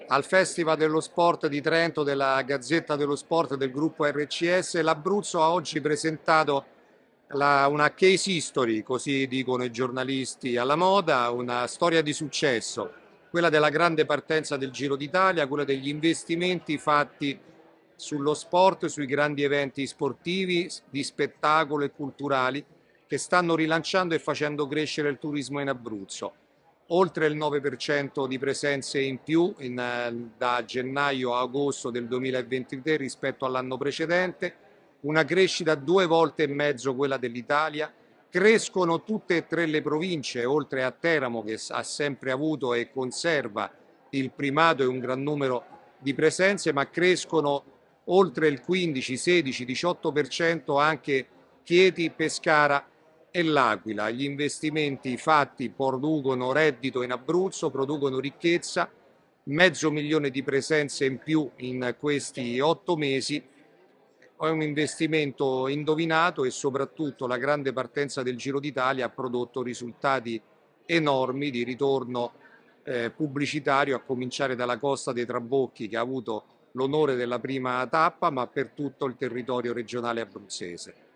Al Festival dello Sport di Trento della Gazzetta dello Sport del gruppo RCS, l'Abruzzo ha oggi presentato una case history, così dicono i giornalisti alla moda, una storia di successo, quella della grande partenza del Giro d'Italia, quella degli investimenti fatti sullo sport, sui grandi eventi sportivi, di spettacolo e culturali che stanno rilanciando e facendo crescere il turismo in Abruzzo. Oltre il 9% di presenze in più da gennaio a agosto del 2023 rispetto all'anno precedente, una crescita 2,5 volte quella dell'Italia. Crescono tutte e tre le province, oltre a Teramo che ha sempre avuto e conserva il primato e un gran numero di presenze, ma crescono oltre il 15, 16, 18% anche Chieti, Pescara e l'Aquila. Gli investimenti fatti producono reddito in Abruzzo, producono ricchezza, 500.000 di presenze in più in questi 8 mesi. È un investimento indovinato e soprattutto la grande partenza del Giro d'Italia ha prodotto risultati enormi di ritorno pubblicitario, a cominciare dalla Costa dei Trabocchi che ha avuto l'onore della prima tappa, ma per tutto il territorio regionale abruzzese.